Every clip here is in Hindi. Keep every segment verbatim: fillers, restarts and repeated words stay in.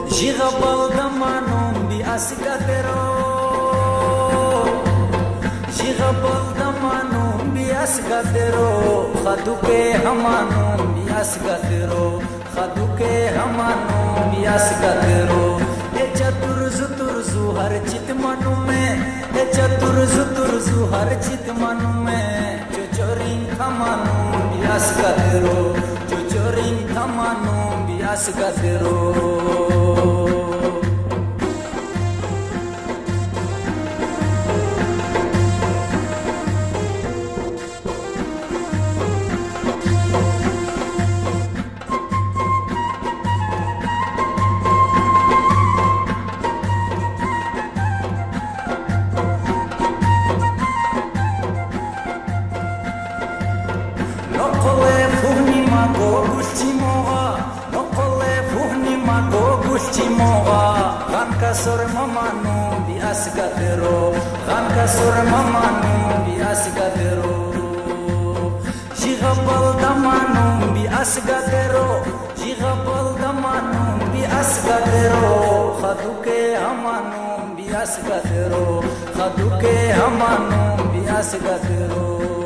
Jigabal damanum bi asgadero Jigabal damanum bi asgadero Khaduke hamanum bi asgadero Khaduke hamanum bi asgadero E chaturzu turzu har chit manu mein E chaturzu turzu har chit manu mein Chochorin hamanum bi asgadero Chochorin hamanum bi asgadero Sor mamanu bi asgadero Ganka sor mamanu bi asgadero Jigabal damanu bi asgadero Jigabal damanu bi asgadero Khaduke hamanu bi asgadero Khaduke hamanu bi asgadero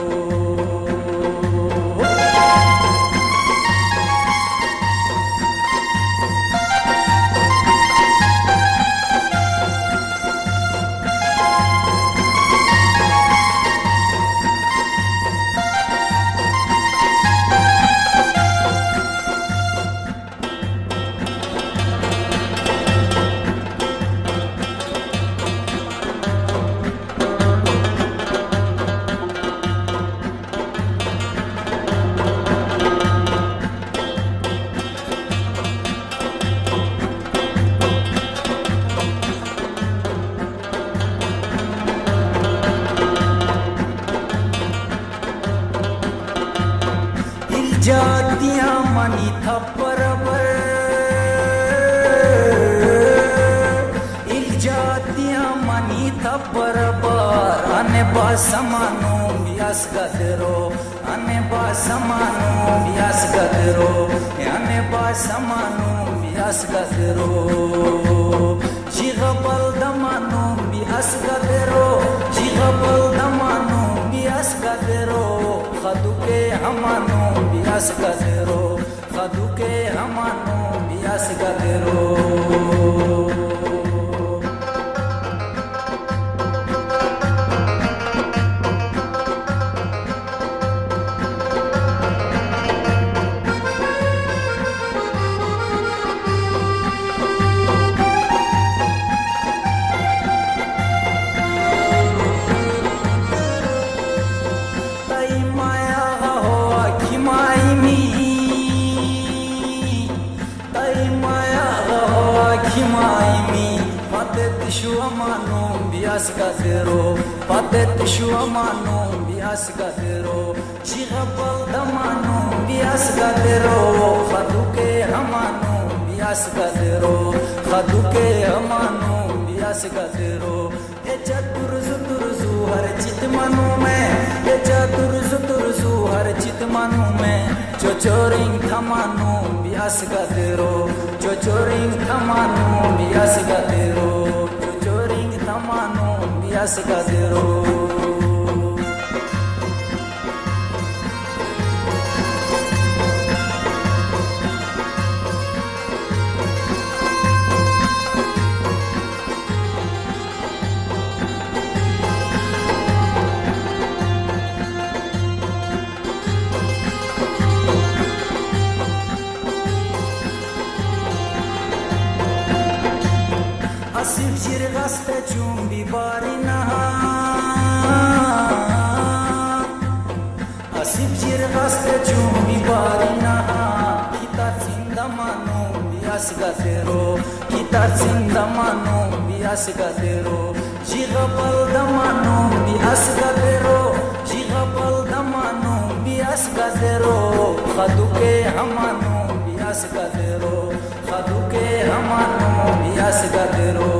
जातिया मनी था परवर इल जातिया मनी था परवर अने बासमानो बियास गदरो अने बासमानो बियास गदरो अने बासमानो Beas गदरो जिगबल दमानो Beas गदरो जिगबल दमानो Beas गदरो खदुके हमानो Beas गदरो खदुके हमानो Beas गदरो bias gadero patet shuamano bias gadero jigabal damano bias gadero khaduke hamano bias gadero khaduke hamano bias gadero e chaturzu turzu har chit manu mein e chaturzu turzu har chit manu mein chochoring thamano bias gadero chochoring thamano bias gadero Tamano bias gadero Asif jirgaste chumbi barina Asif jirgaste chumbi barina Kita zinda mano bias gadero Kita zinda mano bias gadero Jigabal damano bias gadero Jigabal damano bias gadero Khaduke hamano bias gadero Khaduke hamano bias gadero